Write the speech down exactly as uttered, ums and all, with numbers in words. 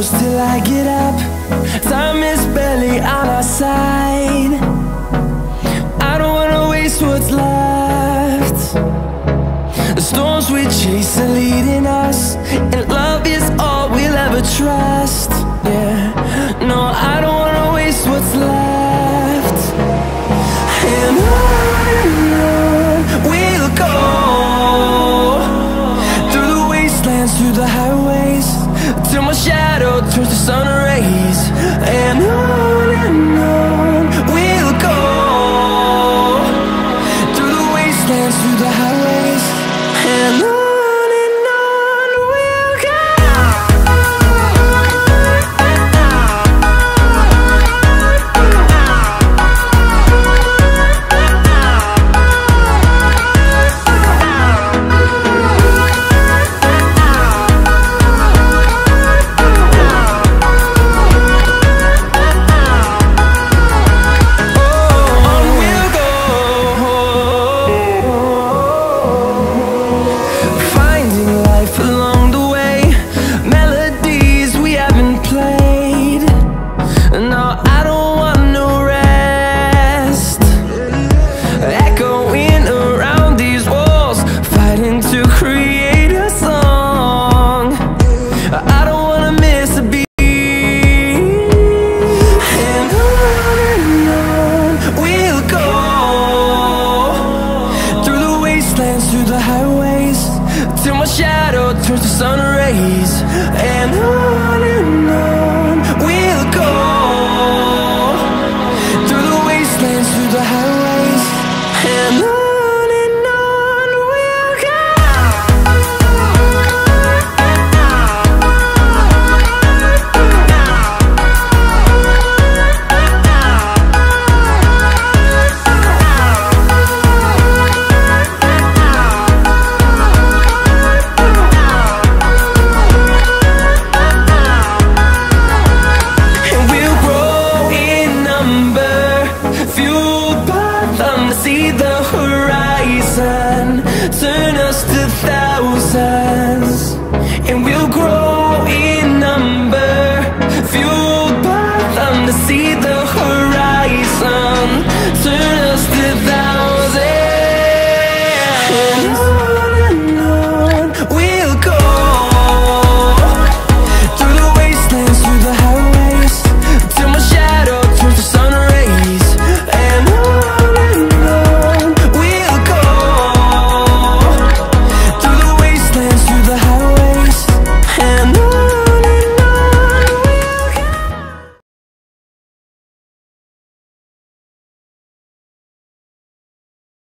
close till I get up. Time is barely on our side. I don't wanna waste what's left. The storms we chase are leading us, and love is all we'll ever trust. Yeah, no, I don't wanna waste what's left. And on we'll go, through the wastelands, through the highways, till my shadow turns to sun rays. And on and on we'll go, through the wastelands, through the highways, and on. Through the highways, till my shadow turns to sun rays. And on and on we'll go, through the wastelands, through the highways, and on. See the horizon, turn us to thousands, and we'll grow in number, fueled by them to see the horizon.